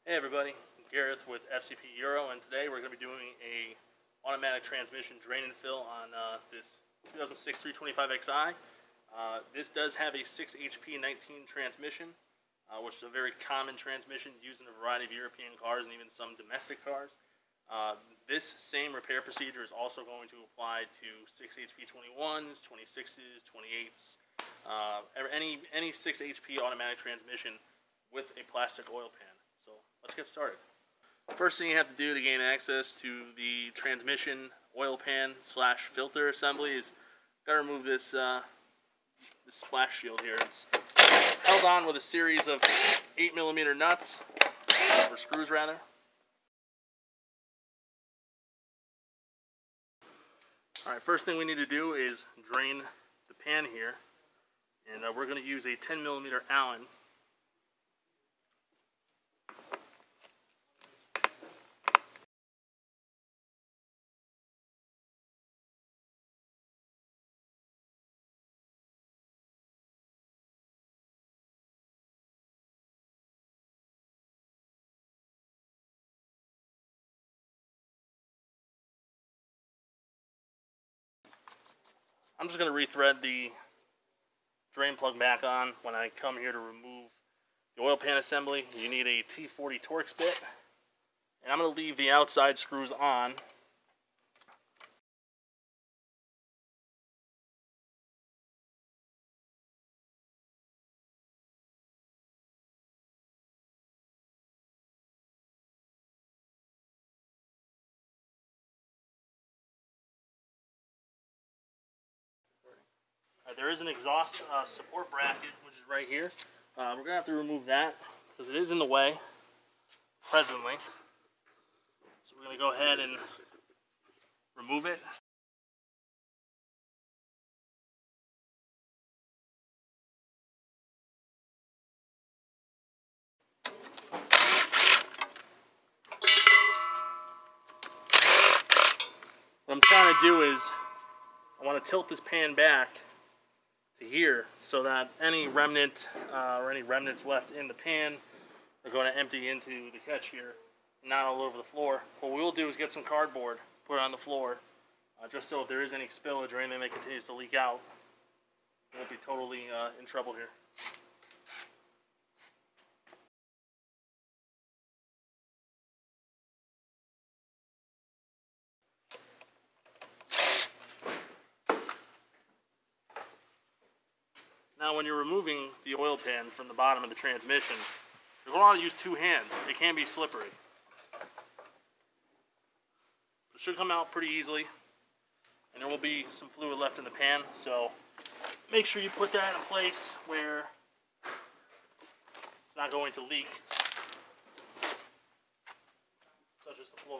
Hey everybody, Gareth with FCP Euro, and today we're going to be doing a automatic transmission drain and fill on this 2006 325xi. This does have a 6 HP 19 transmission, which is a very common transmission used in a variety of European cars and even some domestic cars. This same repair procedure is also going to apply to 6 HP 21s, 26s, 28s, any 6 HP automatic transmission with a plastic oil pan. So let's get started. First thing you have to do to gain access to the transmission oil pan / filter assembly is gotta remove this this splash shield here. It's held on with a series of 8mm nuts, or screws rather. Alright, first thing we need to do is drain the pan here, and we're going to use a 10mm Allen. I'm just going to rethread the drain plug back on when I come here to remove the oil pan assembly. You need a T40 Torx bit, and I'm going to leave the outside screws on. There is an exhaust support bracket, which is right here. We're going to have to remove that because it is in the way presently. So we're going to go ahead and remove it. What I'm trying to do is I want to tilt this pan back to here so that any remnant or any remnants left in the pan are going to empty into the catch here, not all over the floor. What we will do is get some cardboard, put it on the floor, just so if there is any spillage or anything that continues to leak out, we won't be totally in trouble here. Now when you're removing the oil pan from the bottom of the transmission, you're going to want to use two hands. It can be slippery. It should come out pretty easily, and there will be some fluid left in the pan, so make sure you put that in a place where it's not going to leak, such as the floor.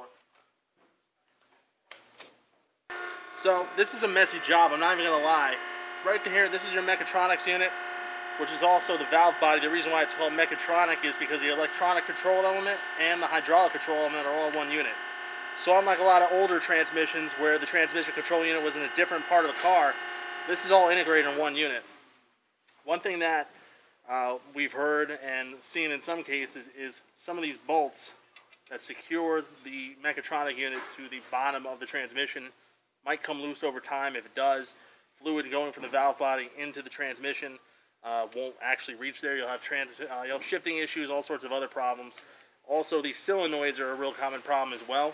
So this is a messy job, I'm not even going to lie. Right to here, this is your mechatronics unit, which is also the valve body. The reason why it's called mechatronic is because the electronic control element and the hydraulic control element are all in one unit. So unlike a lot of older transmissions where the transmission control unit was in a different part of the car, this is all integrated in one unit. One thing that we've heard and seen in some cases is some of these bolts that secure the mechatronic unit to the bottom of the transmission might come loose over time. If it does, fluid going from the valve body into the transmission won't actually reach there. You'll have shifting issues, all sorts of other problems. Also, these solenoids are a real common problem as well,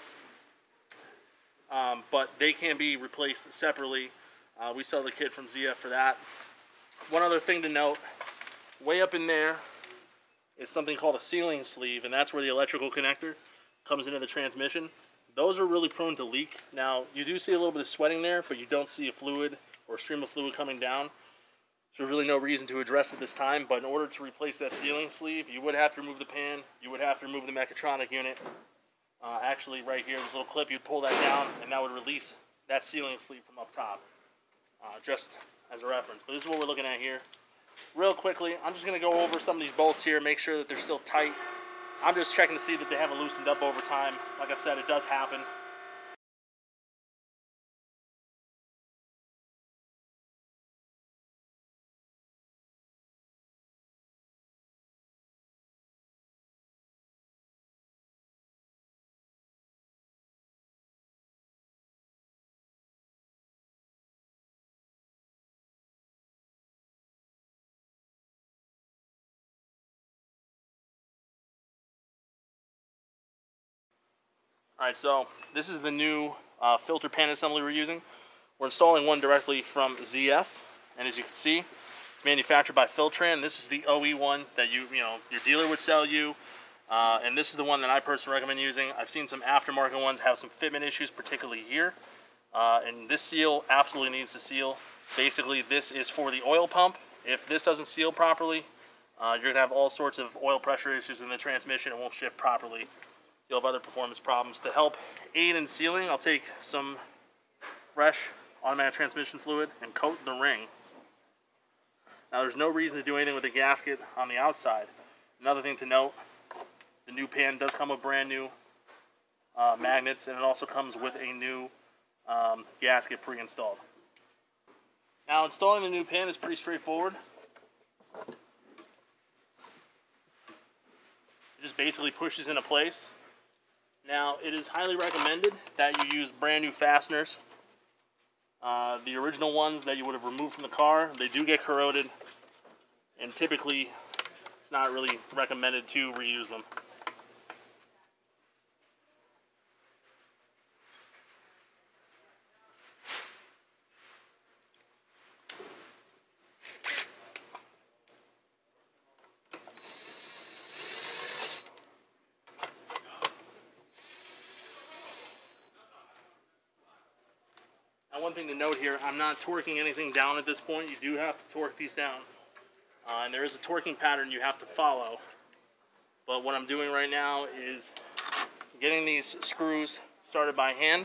but they can be replaced separately. We sell the kit from ZF for that. One other thing to note, way up in there is something called a sealing sleeve, and that's where the electrical connector comes into the transmission. Those are really prone to leak. Now, you do see a little bit of sweating there, but you don't see a fluid or a stream of fluid coming down. So there's really no reason to address it this time, but in order to replace that sealing sleeve, you would have to remove the pan, you would have to remove the mechatronic unit. Actually, right here, this little clip, you'd pull that down, and that would release that sealing sleeve from up top, just as a reference. But this is what we're looking at here. Real quickly, I'm just going to go over some of these bolts here, make sure that they're still tight. I'm just checking to see that they haven't loosened up over time. Like I said, it does happen. Alright, so this is the new filter pan assembly we're using. We're installing one directly from ZF, and as you can see, it's manufactured by Filtran. This is the OE one that your dealer would sell you, and this is the one that I personally recommend using. I've seen some aftermarket ones have some fitment issues, particularly here, and this seal absolutely needs to seal. Basically, this is for the oil pump. If this doesn't seal properly, you're going to have all sorts of oil pressure issues in the transmission. It won't shift properly. You'll have other performance problems. To help aid in sealing, I'll take some fresh automatic transmission fluid and coat the ring. Now, there's no reason to do anything with the gasket on the outside. Another thing to note, the new pan does come with brand new magnets, and it also comes with a new gasket pre-installed. Now, installing the new pan is pretty straightforward. It just basically pushes into place. Now, it is highly recommended that you use brand new fasteners. The original ones that you would have removed from the car, they do get corroded, and typically it's not really recommended to reuse them. One thing to note here, I'm not torquing anything down at this point. You do have to torque these down. And there is a torquing pattern you have to follow. But what I'm doing right now is getting these screws started by hand.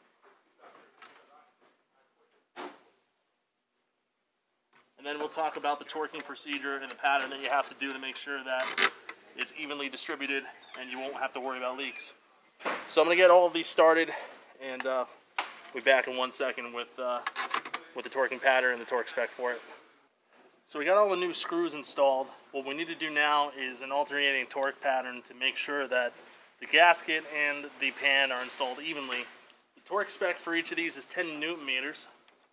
And then we'll talk about the torquing procedure and the pattern that you have to do to make sure that it's evenly distributed and you won't have to worry about leaks. So I'm going to get all of these started, and we'll be back in 1 second with the torquing pattern and the torque spec for it. So we got all the new screws installed. What we need to do now is an alternating torque pattern to make sure that the gasket and the pan are installed evenly. The torque spec for each of these is 10 Newton meters.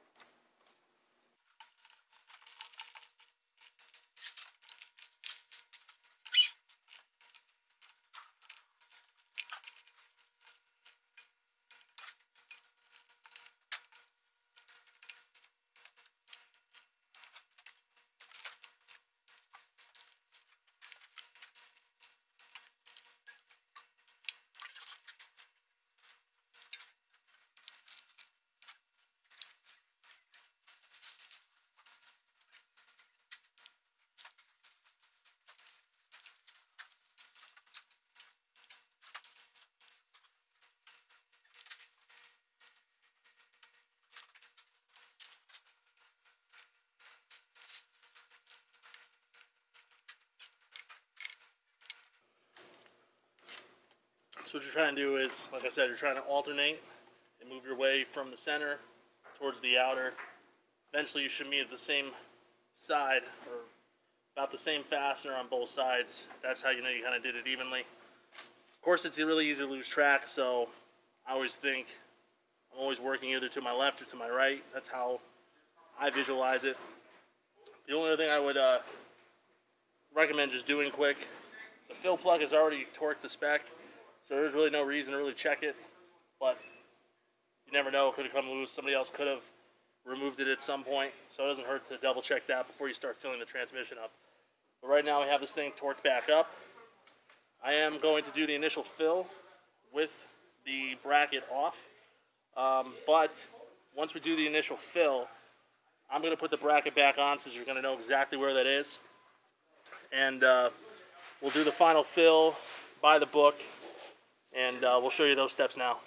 So what you're trying to do is, like I said, you're trying to alternate and move your way from the center towards the outer. Eventually you should meet at the same side, or about the same fastener on both sides. That's how you know you kind of did it evenly. Of course, it's really easy to lose track, so I always think I'm always working either to my left or to my right. That's how I visualize it. The only other thing I would recommend just doing quick, the fill plug has already torqued the spec, so there's really no reason to really check it, but you never know, it could have come loose. Somebody else could have removed it at some point, so it doesn't hurt to double check that before you start filling the transmission up. But right now we have this thing torqued back up. I am going to do the initial fill with the bracket off, but once we do the initial fill, I'm going to put the bracket back on so you're going to know exactly where that is. And we'll do the final fill by the book, and we'll show you those steps now.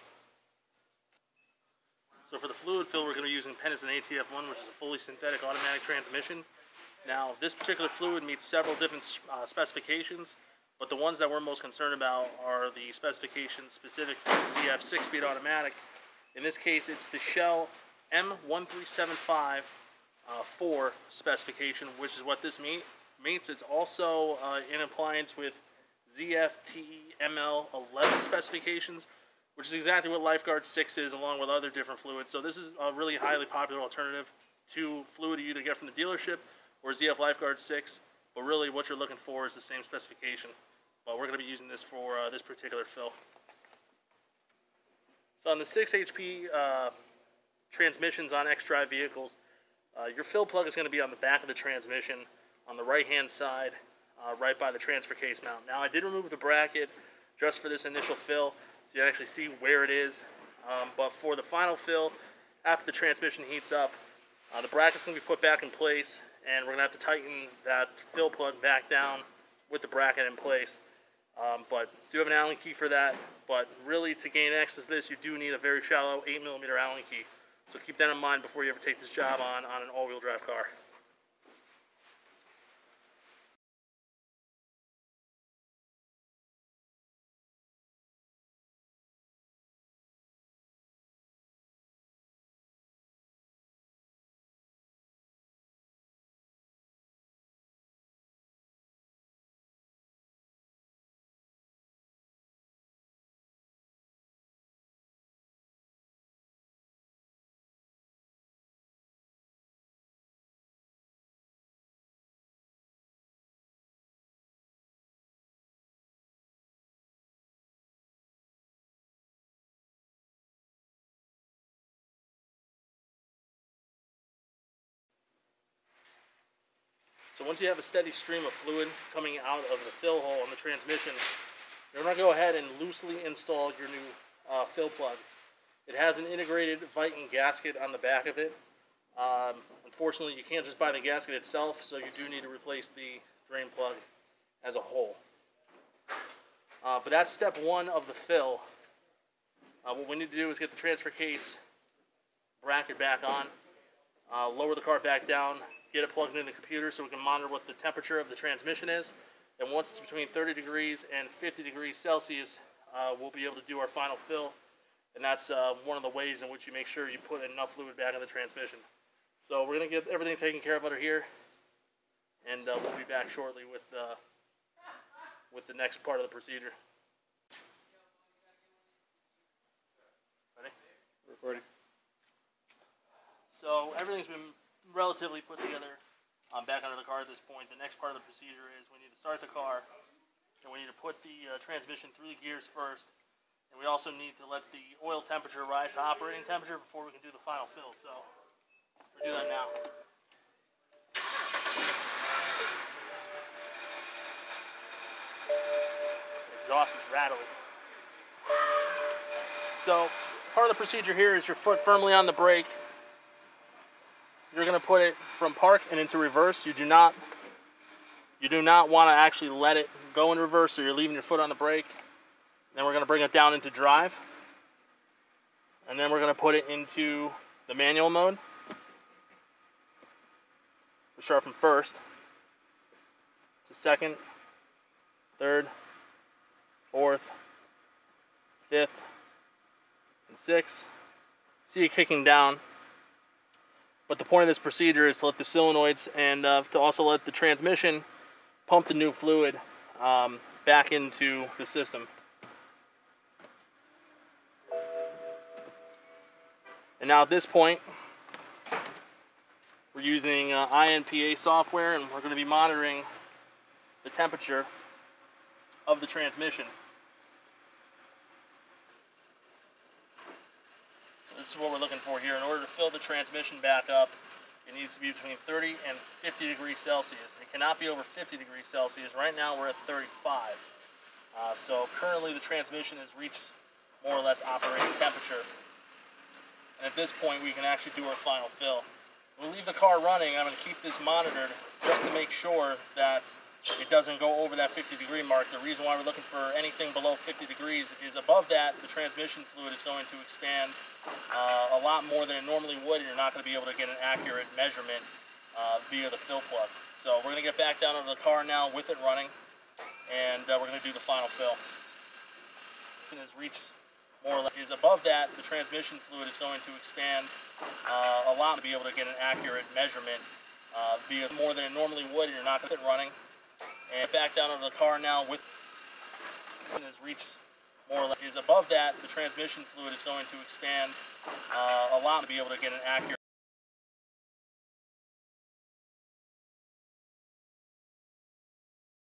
So for the fluid fill, we're going to be using Pennison ATF1, which is a fully synthetic automatic transmission. Now, this particular fluid meets several different specifications, but the ones that we're most concerned about are the specifications specific for the ZF 6-speed automatic. In this case, it's the Shell M1375 4 specification, which is what this meets. It's also in appliance with ZF TEML11 specifications, which is exactly what Lifeguard 6 is, along with other different fluids. So this is a really highly popular alternative to fluid you either get from the dealership or ZF Lifeguard 6, but really what you're looking for is the same specification. But we're going to be using this for this particular fill. So on the 6 HP transmissions on xDrive vehicles, your fill plug is going to be on the back of the transmission on the right-hand side, right by the transfer case mount. Now, I did remove the bracket just for this initial fill, so you actually see where it is. But for the final fill, after the transmission heats up, the bracket's going to be put back in place, and we're going to have to tighten that fill plug back down with the bracket in place. But do have an Allen key for that. But really, to gain access to this, you do need a very shallow 8mm Allen key. So keep that in mind before you ever take this job on an all-wheel drive car. So once you have a steady stream of fluid coming out of the fill hole on the transmission, you're going to go ahead and loosely install your new fill plug. It has an integrated Viking gasket on the back of it. Unfortunately, you can't just buy the gasket itself, so you do need to replace the drain plug as a whole. But that's step one of the fill. What we need to do is get the transfer case bracket back on, lower the car back down, get it plugged into the computer so we can monitor what the temperature of the transmission is. And once it's between 30 degrees and 50 degrees Celsius, we'll be able to do our final fill. And that's one of the ways in which you make sure you put enough fluid back in the transmission. So we're going to get everything taken care of under here, and we'll be back shortly with the next part of the procedure. Ready? Recording. So everything's been relatively put together back under the car at this point. The next part of the procedure is we need to start the car, and we need to put the transmission through the gears first, and we also need to let the oil temperature rise to operating temperature before we can do the final fill. So we'll do that now. The exhaust is rattling. So part of the procedure here is your foot firmly on the brake. You're going to put it from park and into reverse. You do not want to actually let it go in reverse, so you're leaving your foot on the brake. Then we're going to bring it down into drive. And then we're going to put it into the manual mode. We'll start from first to second, third, fourth, fifth, and sixth. See it kicking down. But the point of this procedure is to let the solenoids and to also let the transmission pump the new fluid back into the system. And now at this point, we're using INPA software, and we're going to be monitoring the temperature of the transmission. This is what we're looking for here. In order to fill the transmission back up, it needs to be between 30 and 50 degrees Celsius. It cannot be over 50 degrees Celsius. Right now we're at 35. So currently the transmission has reached more or less operating temperature. And at this point we can actually do our final fill. We'll leave the car running. I'm going to keep this monitored just to make sure that it doesn't go over that 50 degree mark. The reason why we're looking for anything below 50 degrees is above that, the transmission fluid is going to expand a lot more than it normally would, and you're not going to be able to get an accurate measurement via the fill plug. So we're going to get back down into the car now with it running, and we're going to do the final fill. It has reached more or less, is above that, the transmission fluid is going to expand a lot to be able to get an accurate measurement via more than it normally would, and you're not going to get it running. And back down into the car now with it has reached more or less, is above that, the transmission fluid is going to expand a lot to be able to get an accurate